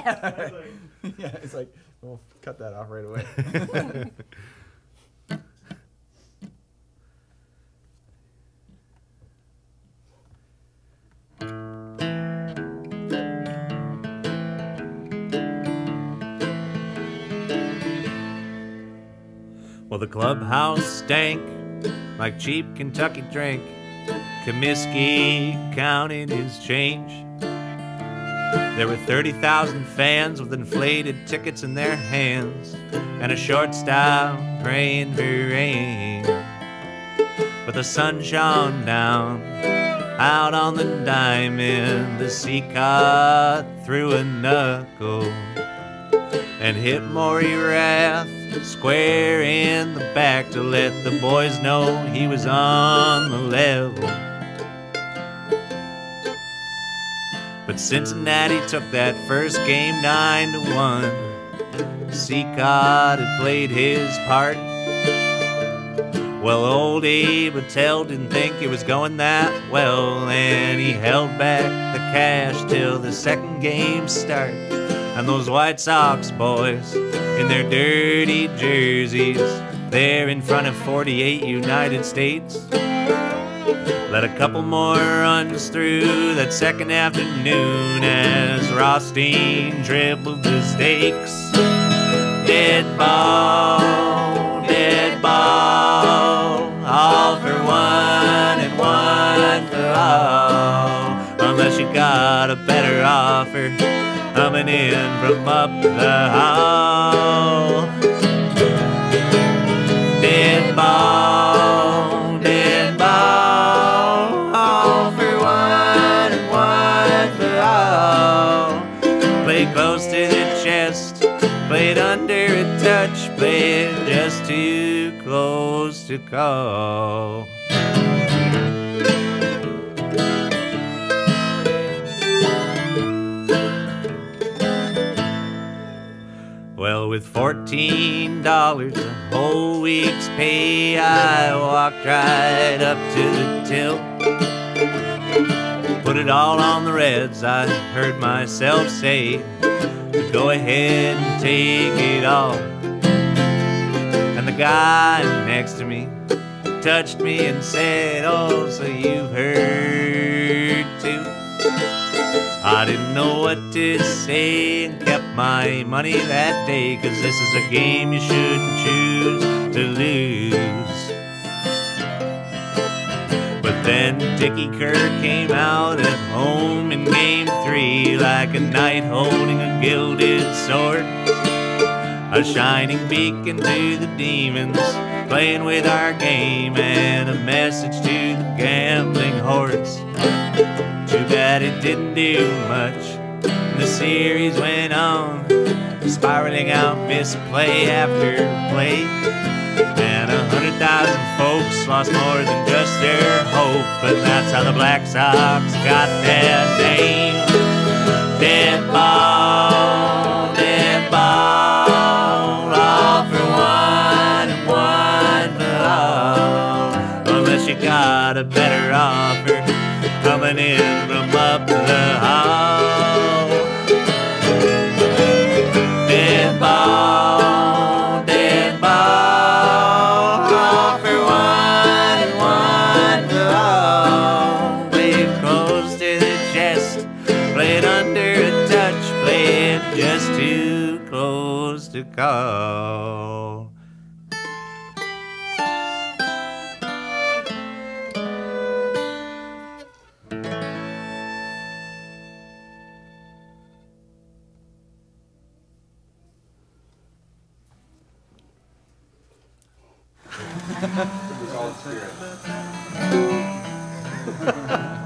Yeah, it's like, we'll cut that off right away. Well, the clubhouse stank like cheap Kentucky drink. Comiskey counting his change. There were 30,000 fans with inflated tickets in their hands and a short style praying for rain. But the sun shone down out on the diamond. The sea caught through a knuckle and hit Maury Rath square in the back to let the boys know he was on the level. But Cincinnati took that first game 9-1. Seacott had played his part. Well, old Abe Attell didn't think it was going that well, and he held back the cash till the second game start. And those White Sox boys in their dirty jerseys, there in front of 48 United States, let a couple more runs through that second afternoon as Rothstein dribbled the stakes. Dead ball, all for one and one for all. Unless you got a better offer coming in from up the hall. Dead ball, all for one and one for all. Played close to the chest, played under a touch, played just too close to call. Well, with $14 a whole week's pay, I walked right up to the till. Put it all on the Reds, I heard myself say, to go ahead and take it all. And the guy next to me touched me and said, oh, so you've heard too? I didn't know what to say and kept my money that day, 'cause this is a game you shouldn't choose to lose. But then Dickie Kerr came out at home in game 3 like a knight holding a gilded sword, a shining beacon to the demons playing with our game, and a message to the gambling hordes. Too bad it didn't do much. The series went on, spiraling out misplay after play, and 100,000 folks lost more than just their hope. But that's how the Black Sox got their name. Dead ball, all for one and one for all. Unless you got a better offer coming in from up the hall. Dead ball, all for one and one for all. Played close to the chest, played under a touch, played just too close to call. It was all spirit.